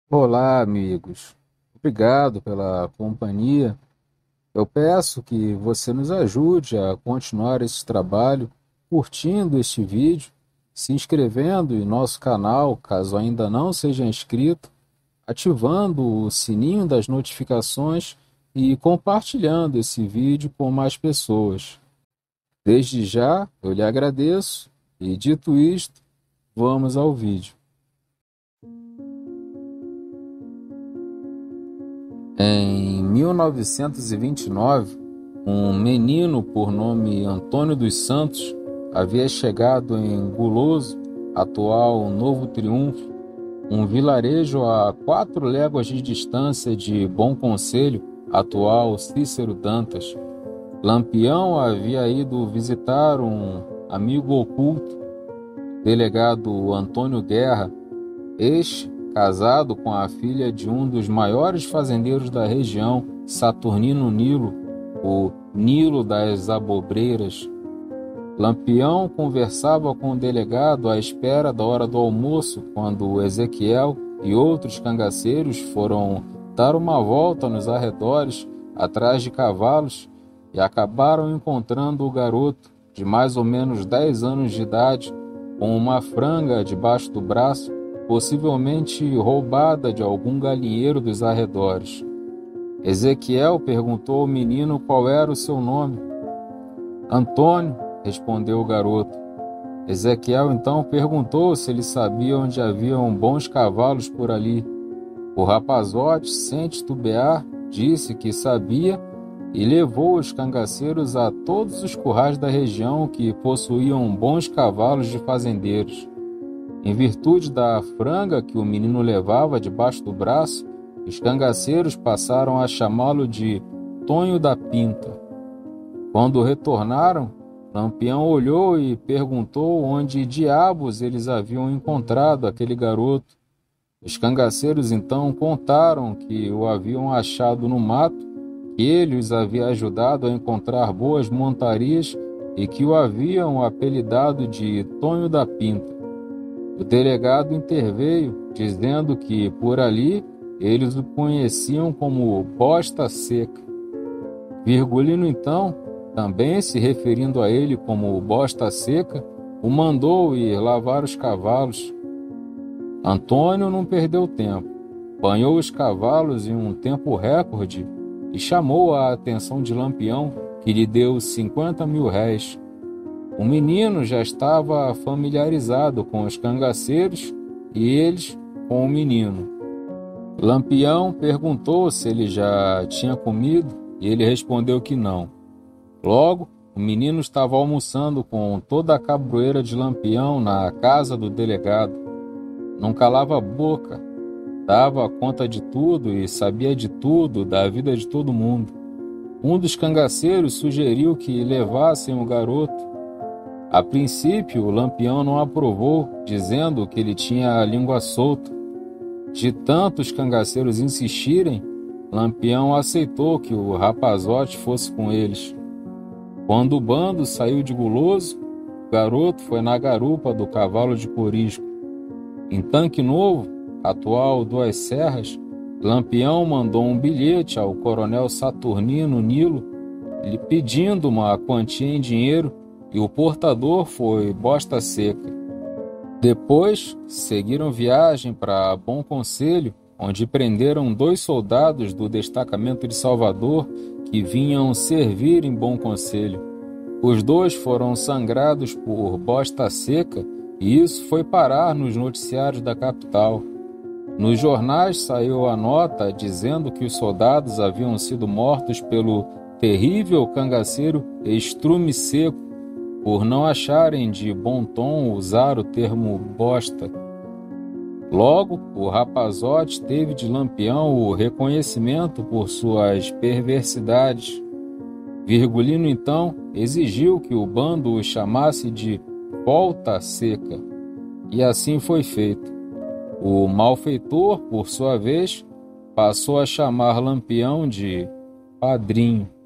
Olá, amigos. Obrigado pela companhia. Eu peço que você nos ajude a continuar esse trabalho, curtindo este vídeo, se inscrevendo em nosso canal, caso ainda não seja inscrito, ativando o sininho das notificações e compartilhando esse vídeo com mais pessoas. Desde já, eu lhe agradeço e, dito isto, vamos ao vídeo. Em 1929, um menino por nome Antônio dos Santos havia chegado em Guloso, atual Novo Triunfo, um vilarejo a 4 léguas de distância de Bom Conselho, atual Cícero Dantas. Lampião havia ido visitar um amigo oculto, delegado Antônio Guerra, este, casado com a filha de um dos maiores fazendeiros da região, Saturnino Nilo, o Nilo das Abobreiras. Lampião conversava com o delegado à espera da hora do almoço, quando Ezequiel e outros cangaceiros foram dar uma volta nos arredores, atrás de cavalos, e acabaram encontrando o garoto, de mais ou menos 10 anos de idade, com uma franga debaixo do braço, possivelmente roubada de algum galinheiro dos arredores. Ezequiel perguntou ao menino qual era o seu nome. Antônio, respondeu o garoto. Ezequiel então perguntou se ele sabia onde haviam bons cavalos por ali. O rapazote, sem titubear, disse que sabia e levou os cangaceiros a todos os currais da região que possuíam bons cavalos de fazendeiros. Em virtude da franga que o menino levava debaixo do braço, os cangaceiros passaram a chamá-lo de Tonho da Pinta. Quando retornaram, Lampião olhou e perguntou onde diabos eles haviam encontrado aquele garoto. Os cangaceiros então contaram que o haviam achado no mato, que ele os havia ajudado a encontrar boas montarias e que o haviam apelidado de Tonho da Pinta. O delegado interveio, dizendo que por ali eles o conheciam como Bosta Seca. Virgulino então, também se referindo a ele como Bosta Seca, o mandou ir lavar os cavalos. Antônio não perdeu tempo, banhou os cavalos em um tempo recorde e chamou a atenção de Lampião, que lhe deu 50.000 réis. O menino já estava familiarizado com os cangaceiros e eles com o menino. Lampião perguntou se ele já tinha comido e ele respondeu que não. Logo, o menino estava almoçando com toda a cabroeira de Lampião na casa do delegado. Não calava a boca, dava conta de tudo e sabia de tudo da vida de todo mundo. Um dos cangaceiros sugeriu que levassem o garoto. A princípio, o Lampião não aprovou, dizendo que ele tinha a língua solta. De tanto os cangaceiros insistirem, Lampião aceitou que o rapazote fosse com eles. Quando o bando saiu de Guloso, o garoto foi na garupa do cavalo de Corisco. Em Tanque Novo, atual Duas Serras, Lampião mandou um bilhete ao coronel Saturnino Nilo, lhe pedindo uma quantia em dinheiro, e o portador foi Bosta Seca. Depois, seguiram viagem para Bom Conselho, onde prenderam 2 soldados do destacamento de Salvador que vinham servir em Bom Conselho. Os 2 foram sangrados por Bosta Seca e isso foi parar nos noticiários da capital. Nos jornais saiu a nota dizendo que os soldados haviam sido mortos pelo terrível cangaceiro Estrume Seco, por não acharem de bom tom usar o termo bosta. Logo, o rapazote teve de Lampião o reconhecimento por suas perversidades. Virgulino, então, exigiu que o bando o chamasse de Volta Seca, e assim foi feito. O malfeitor, por sua vez, passou a chamar Lampião de Padrinho.